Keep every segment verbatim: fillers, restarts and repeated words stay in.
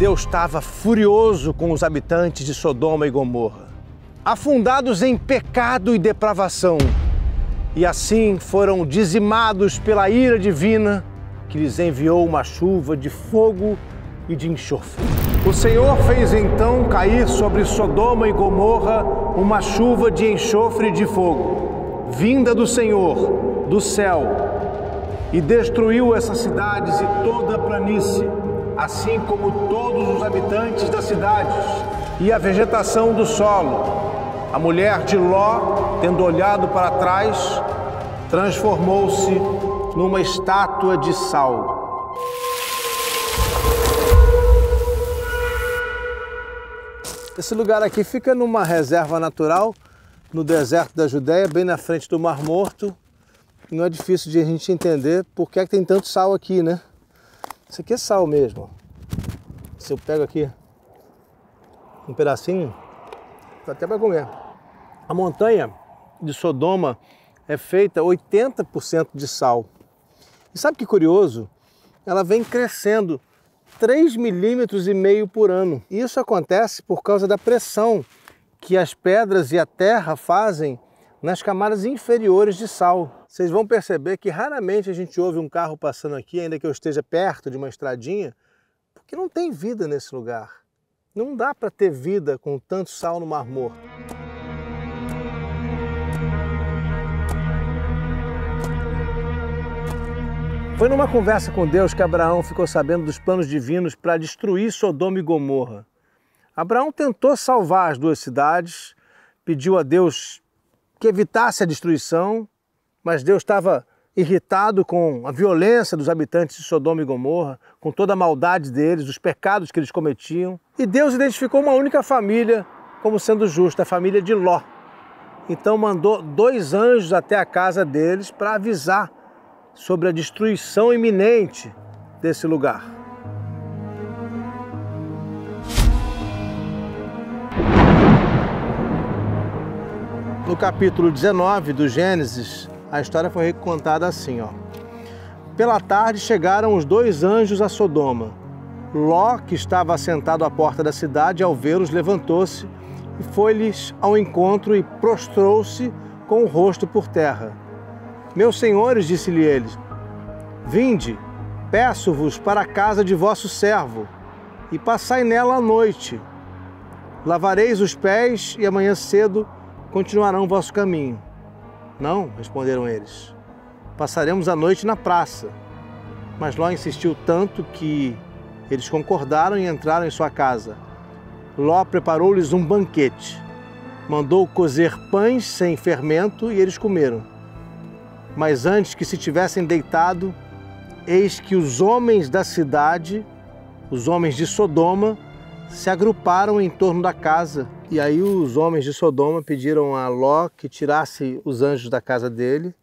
Deus estava furioso com os habitantes de Sodoma e Gomorra, afundados em pecado e depravação, e assim foram dizimados pela ira divina, que lhes enviou uma chuva de fogo e de enxofre. O Senhor fez então cair sobre Sodoma e Gomorra uma chuva de enxofre e de fogo, vinda do Senhor, do céu, e destruiu essas cidades e toda a planície, assim como todos os habitantes das cidades e a vegetação do solo. A mulher de Ló, tendo olhado para trás, transformou-se numa estátua de sal. Esse lugar aqui fica numa reserva natural, no deserto da Judéia, bem na frente do Mar Morto. Não é difícil de a gente entender por que é que tem tanto sal aqui, né? Isso aqui é sal mesmo. Se eu pego aqui um pedacinho, dá até para comer. A montanha de Sodoma é feita oitenta por cento de sal. E sabe que curioso? Ela vem crescendo três milímetros e meio por ano. E isso acontece por causa da pressão que as pedras e a terra fazem nas camadas inferiores de sal. Vocês vão perceber que raramente a gente ouve um carro passando aqui, ainda que eu esteja perto de uma estradinha, porque não tem vida nesse lugar. Não dá para ter vida com tanto sal no Mar Morto. Foi numa conversa com Deus que Abraão ficou sabendo dos planos divinos para destruir Sodoma e Gomorra. Abraão tentou salvar as duas cidades, pediu a Deus que evitasse a destruição, mas Deus estava irritado com a violência dos habitantes de Sodoma e Gomorra, com toda a maldade deles, os pecados que eles cometiam. E Deus identificou uma única família como sendo justa, a família de Ló. Então mandou dois anjos até a casa deles para avisar sobre a destruição iminente desse lugar. No capítulo dezenove do Gênesis, a história foi contada assim, ó. Pela tarde chegaram os dois anjos a Sodoma. Ló, que estava assentado à porta da cidade, ao vê-los, levantou-se e foi-lhes ao encontro e prostrou-se com o rosto por terra. Meus senhores, disse-lhe ele, vinde, peço-vos para a casa de vosso servo, e passai nela a noite. Lavareis os pés, e amanhã cedo continuarão o vosso caminho. Não, responderam eles, passaremos a noite na praça. Mas Ló insistiu tanto que eles concordaram e entraram em sua casa. Ló preparou-lhes um banquete, mandou cozer pães sem fermento e eles comeram. Mas antes que se tivessem deitado, eis que os homens da cidade, os homens de Sodoma, se agruparam em torno da casa. E aí os homens de Sodoma pediram a Ló que tirasse os anjos da casa dele,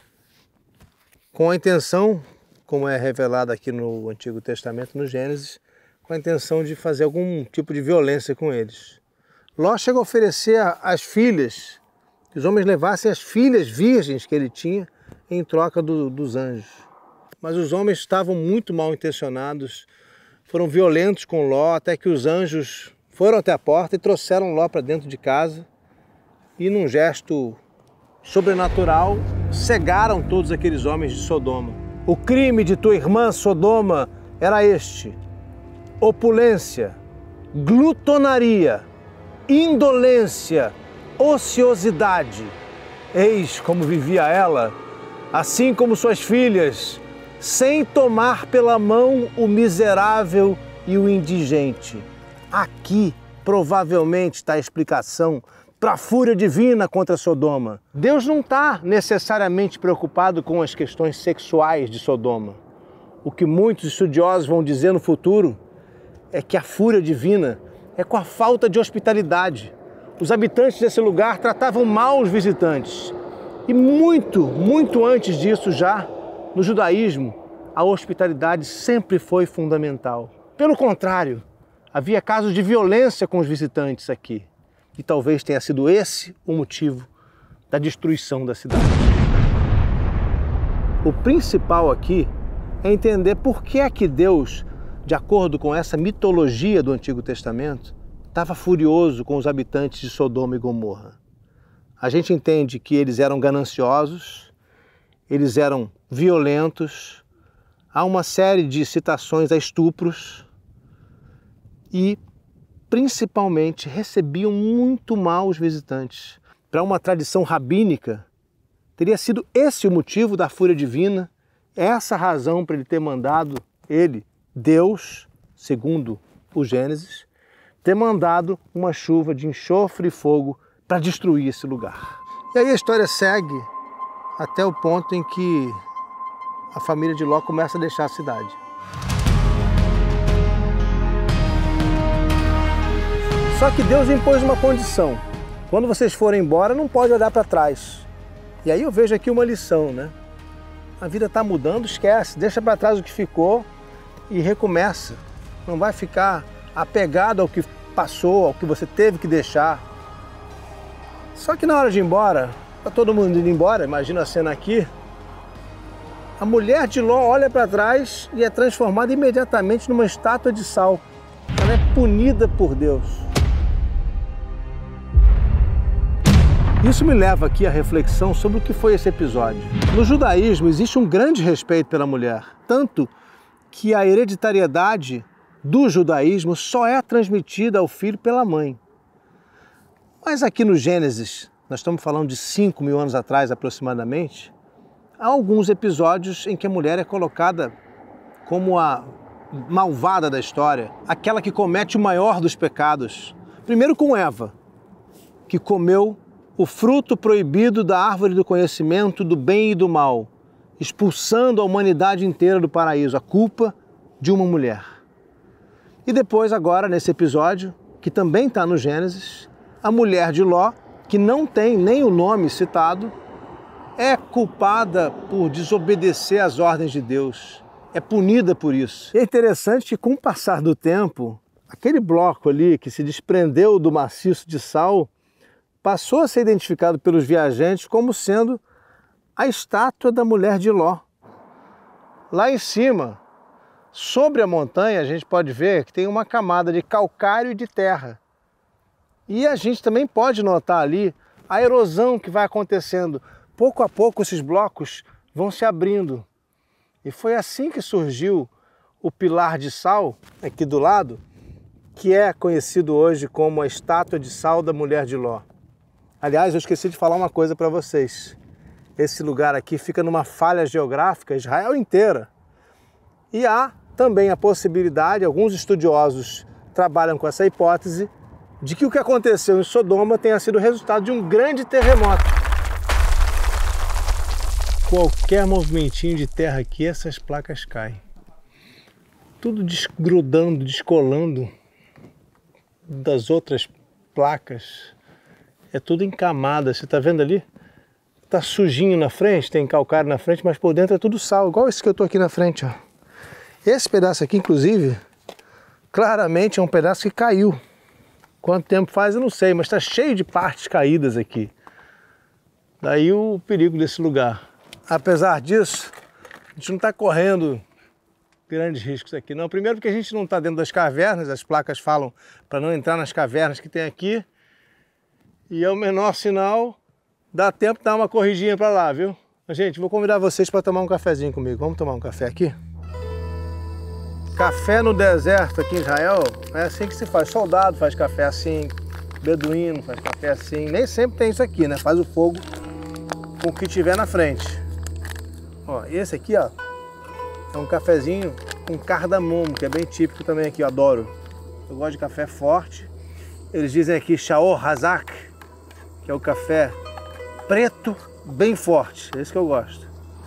com a intenção, como é revelado aqui no Antigo Testamento, no Gênesis, com a intenção de fazer algum tipo de violência com eles. Ló chega a oferecer às filhas, que os homens levassem as filhas virgens que ele tinha, em troca do, dos anjos. Mas os homens estavam muito mal intencionados, foram violentos com Ló, até que os anjos foram até a porta e trouxeram Ló para dentro de casa e, num gesto sobrenatural, cegaram todos aqueles homens de Sodoma. O crime de tua irmã Sodoma era este: opulência, glutonaria, indolência, ociosidade. Eis como vivia ela, assim como suas filhas, sem tomar pela mão o miserável e o indigente. Aqui, provavelmente, está a explicação para a fúria divina contra Sodoma. Deus não está necessariamente preocupado com as questões sexuais de Sodoma. O que muitos estudiosos vão dizer no futuro é que a fúria divina é com a falta de hospitalidade. Os habitantes desse lugar tratavam mal os visitantes. E muito, muito antes disso já, no judaísmo, a hospitalidade sempre foi fundamental. Pelo contrário, havia casos de violência com os visitantes aqui. E talvez tenha sido esse o motivo da destruição da cidade. O principal aqui é entender por que é que Deus de acordo com essa mitologia do Antigo Testamento, estava furioso com os habitantes de Sodoma e Gomorra. A gente entende que eles eram gananciosos, eles eram violentos, há uma série de citações a estupros e, principalmente, recebiam muito mal os visitantes. Para uma tradição rabínica, teria sido esse o motivo da fúria divina, essa razão para ele ter mandado, ele, Deus, segundo o Gênesis, ter mandado uma chuva de enxofre e fogo para destruir esse lugar. E aí a história segue até o ponto em que a família de Ló começa a deixar a cidade. Só que Deus impôs uma condição. Quando vocês forem embora, não pode olhar para trás. E aí eu vejo aqui uma lição, né? A vida está mudando, esquece, deixa para trás o que ficou e recomeça. Não vai ficar apegado ao que passou, ao que você teve que deixar. Só que na hora de ir embora, está todo mundo indo embora, imagina a cena aqui, a mulher de Ló olha para trás e é transformada imediatamente numa estátua de sal. Ela é punida por Deus. Isso me leva aqui à reflexão sobre o que foi esse episódio. No judaísmo existe um grande respeito pela mulher, tanto que a hereditariedade do judaísmo só é transmitida ao filho pela mãe. Mas aqui no Gênesis, nós estamos falando de cinco mil anos atrás aproximadamente, há alguns episódios em que a mulher é colocada como a malvada da história, aquela que comete o maior dos pecados. Primeiro com Eva, que comeu o fruto proibido da árvore do conhecimento do bem e do mal, expulsando a humanidade inteira do paraíso, a culpa de uma mulher. E depois, agora, nesse episódio, que também está no Gênesis, a mulher de Ló, que não tem nem o nome citado, é culpada por desobedecer às ordens de Deus, é punida por isso. E é interessante que, com o passar do tempo, aquele bloco ali que se desprendeu do maciço de sal passou a ser identificado pelos viajantes como sendo a estátua da mulher de Ló. Lá em cima, sobre a montanha, a gente pode ver que tem uma camada de calcário e de terra. E a gente também pode notar ali a erosão que vai acontecendo. Pouco a pouco esses blocos vão se abrindo. E foi assim que surgiu o pilar de sal, aqui do lado, que é conhecido hoje como a estátua de sal da mulher de Ló. Aliás, eu esqueci de falar uma coisa para vocês. Esse lugar aqui fica numa falha geográfica, Israel inteira. E há também a possibilidade, alguns estudiosos trabalham com essa hipótese, de que o que aconteceu em Sodoma tenha sido resultado de um grande terremoto. Qualquer movimentinho de terra aqui, essas placas caem. Tudo desgrudando, descolando das outras placas. É tudo em camadas, você está vendo ali? Tá sujinho na frente, tem calcário na frente, mas por dentro é tudo sal, igual esse que eu tô aqui na frente, ó. Esse pedaço aqui, inclusive, claramente é um pedaço que caiu. Quanto tempo faz eu não sei, mas está cheio de partes caídas aqui. Daí o perigo desse lugar. Apesar disso, a gente não está correndo grandes riscos aqui não. Primeiro porque a gente não está dentro das cavernas, as placas falam para não entrar nas cavernas que tem aqui. E é o menor sinal, dá tempo de dar uma corridinha para lá, viu? Gente, vou convidar vocês para tomar um cafezinho comigo. Vamos tomar um café aqui? Café no deserto aqui em Israel é assim que se faz. Soldado faz café assim, beduíno faz café assim. Nem sempre tem isso aqui, né? Faz o fogo com o que tiver na frente. Ó, esse aqui, ó, é um cafezinho com cardamomo, que é bem típico também aqui, eu adoro. Eu gosto de café forte. Eles dizem aqui Shaor Hazak, que é o café preto bem forte. É esse que eu gosto.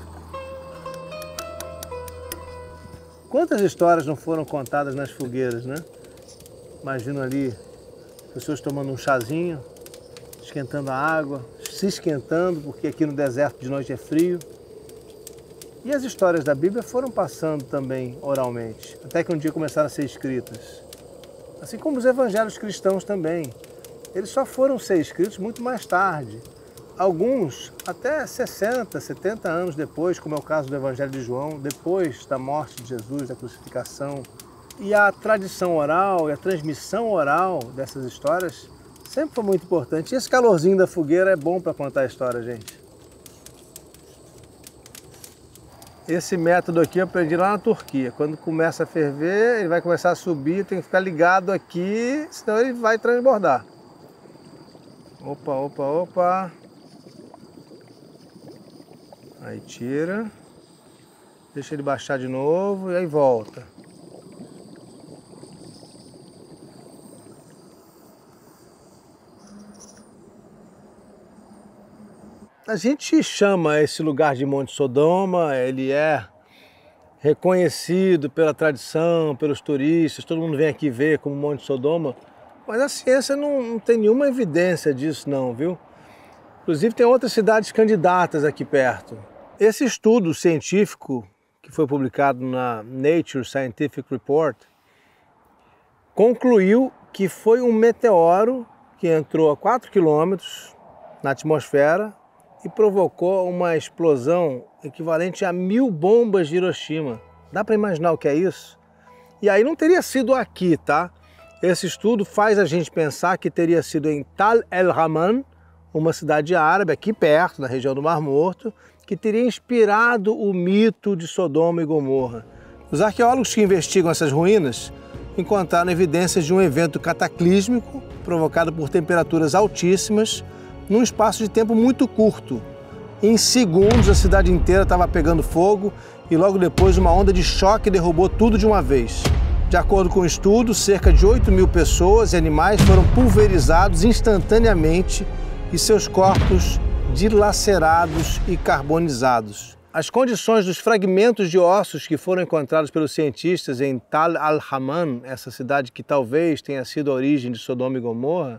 Quantas histórias não foram contadas nas fogueiras, né? Imagino ali pessoas tomando um chazinho, esquentando a água, se esquentando, porque aqui no deserto de noite é frio. E as histórias da Bíblia foram passando também oralmente, até que um dia começaram a ser escritas. Assim como os evangelhos cristãos também. Eles só foram ser escritos muito mais tarde. Alguns até sessenta, setenta anos depois, como é o caso do Evangelho de João, depois da morte de Jesus, da crucificação E a tradição oral e a transmissão oral dessas histórias sempre foi muito importante. E esse calorzinho da fogueira é bom para contar a história, gente. Esse método aqui eu aprendi lá na Turquia. Quando começa a ferver, ele vai começar a subir, tem que ficar ligado aqui, senão ele vai transbordar. Opa, opa, opa. Aí tira. Deixa ele baixar de novo e aí volta. A gente chama esse lugar de Monte Sodoma, ele é reconhecido pela tradição, pelos turistas, todo mundo vem aqui ver como Monte Sodoma, mas a ciência não, não tem nenhuma evidência disso não, viu? Inclusive tem outras cidades candidatas aqui perto. Esse estudo científico, que foi publicado na Nature Scientific Report, concluiu que foi um meteoro que entrou a quatro quilômetros na atmosfera e provocou uma explosão equivalente a mil bombas de Hiroshima. Dá para imaginar o que é isso? E aí não teria sido aqui, tá? Esse estudo faz a gente pensar que teria sido em Tal el-Haman, uma cidade árabe aqui perto, na região do Mar Morto, que teria inspirado o mito de Sodoma e Gomorra. Os arqueólogos que investigam essas ruínas encontraram evidências de um evento cataclísmico provocado por temperaturas altíssimas num espaço de tempo muito curto. Em segundos, a cidade inteira estava pegando fogo e logo depois uma onda de choque derrubou tudo de uma vez. De acordo com o estudo, cerca de oito mil pessoas e animais foram pulverizados instantaneamente e seus corpos dilacerados e carbonizados. As condições dos fragmentos de ossos que foram encontrados pelos cientistas em Tal al-Haman, essa cidade que talvez tenha sido a origem de Sodoma e Gomorra,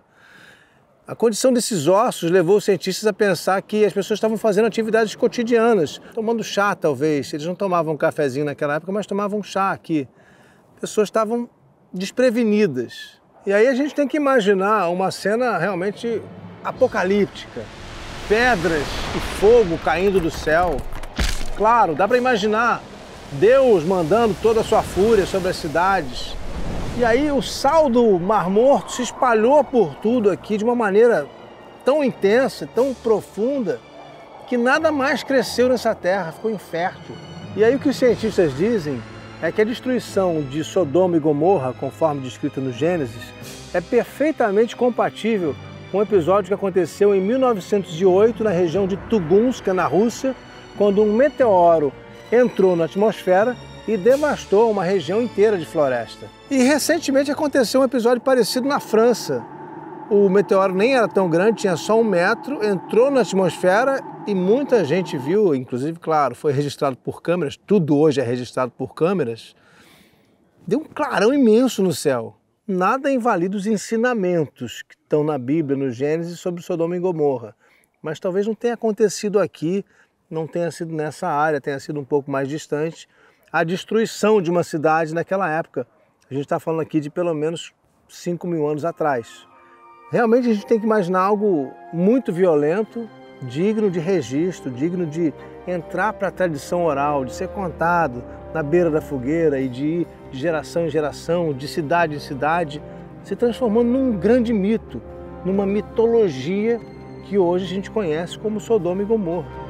a condição desses ossos levou os cientistas a pensar que as pessoas estavam fazendo atividades cotidianas, tomando chá talvez. Eles não tomavam um cafezinho naquela época, mas tomavam chá aqui. Pessoas estavam desprevenidas. E aí a gente tem que imaginar uma cena realmente apocalíptica. Pedras e fogo caindo do céu. Claro, dá para imaginar Deus mandando toda a sua fúria sobre as cidades. E aí o sal do Mar Morto se espalhou por tudo aqui de uma maneira tão intensa, tão profunda, que nada mais cresceu nessa terra, ficou infértil. E aí o que os cientistas dizem é que a destruição de Sodoma e Gomorra, conforme descrito no Gênesis, é perfeitamente compatível com um episódio que aconteceu em mil novecentos e oito na região de Tugunsk, na Rússia, quando um meteoro entrou na atmosfera e devastou uma região inteira de floresta. E recentemente aconteceu um episódio parecido na França. O meteoro nem era tão grande, tinha só um metro, entrou na atmosfera e muita gente viu, inclusive, claro, foi registrado por câmeras, tudo hoje é registrado por câmeras, deu um clarão imenso no céu. Nada invalida os ensinamentos que estão na Bíblia, no Gênesis, sobre Sodoma e Gomorra. Mas talvez não tenha acontecido aqui, não tenha sido nessa área, tenha sido um pouco mais distante, a destruição de uma cidade naquela época. A gente está falando aqui de pelo menos cinco mil anos atrás. Realmente a gente tem que imaginar algo muito violento, digno de registro, digno de entrar para a tradição oral, de ser contado na beira da fogueira e de ir de geração em geração, de cidade em cidade, se transformando num grande mito, numa mitologia que hoje a gente conhece como Sodoma e Gomorra.